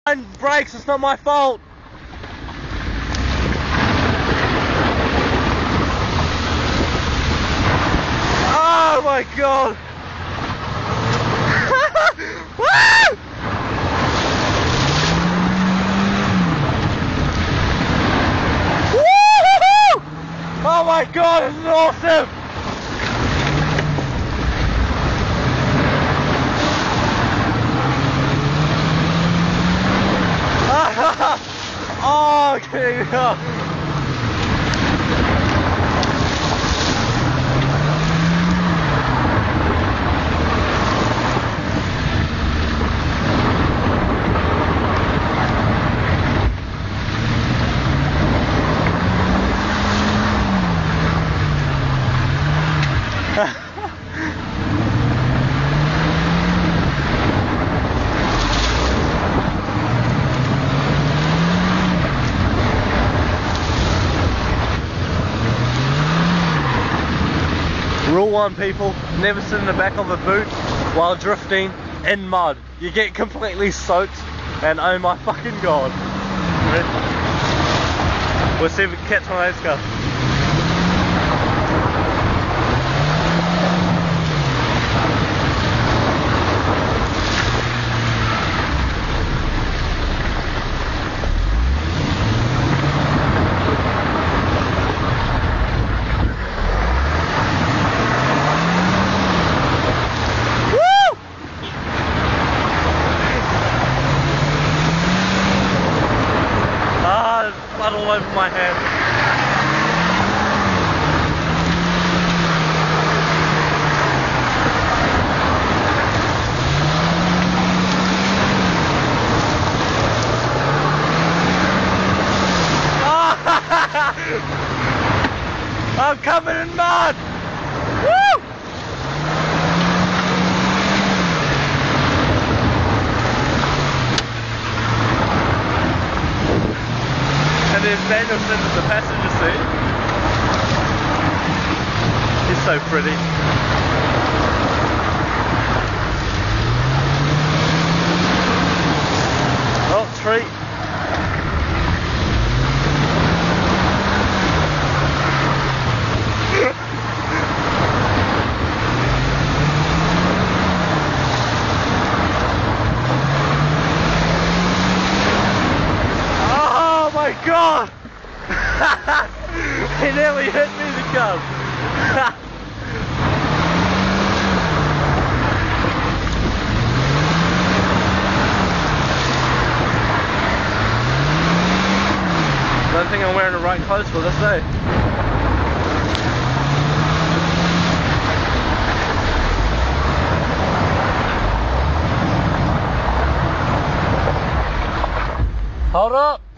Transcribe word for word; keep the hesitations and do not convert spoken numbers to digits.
Brakes, it's not my fault. Oh my god. Woo! Woo-hoo-hoo! Oh my god, this is awesome. Oh, okay. Rule one, people, never sit in the back of a boot while drifting in mud. You get completely soaked and oh my fucking god. We'll see if we can catch one of those guys. Blood all over my head. I'm covered in mud! Woo! And there's Danielson in the passenger seat. He's so pretty. Oh, treat. Oh my god! He nearly hit me, the gun. Don't think I'm wearing the right clothes for this day. Hold up!